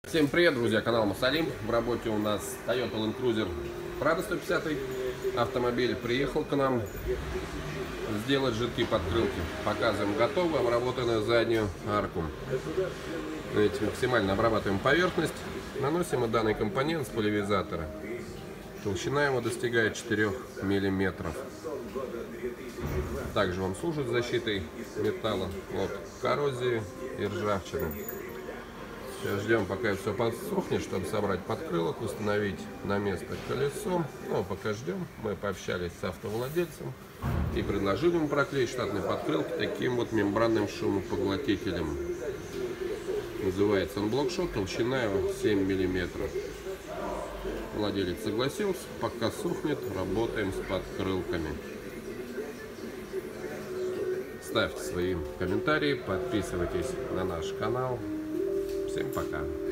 Всем привет, друзья, канал Мусалим. В работе у нас Toyota Land Cruiser Prado 150 автомобиль. Приехал к нам сделать жидкие подкрылки. Показываем готовую обработанную заднюю арку. Видите, максимально обрабатываем поверхность. Наносим и данный компонент с поливизатора. Толщина его достигает 4 мм. Также он служит защитой металла от коррозии и ржавчины. Сейчас ждем, пока все подсохнет, чтобы собрать подкрылок, установить на место колесо. Ну, пока ждем, мы пообщались с автовладельцем и предложили ему проклеить штатные подкрылки таким вот мембранным шумопоглотителем. Называется он блокшот, толщина его 7 мм. Владелец согласился, пока сохнет, работаем с подкрылками. Ставьте свои комментарии, подписывайтесь на наш канал. Всем пока.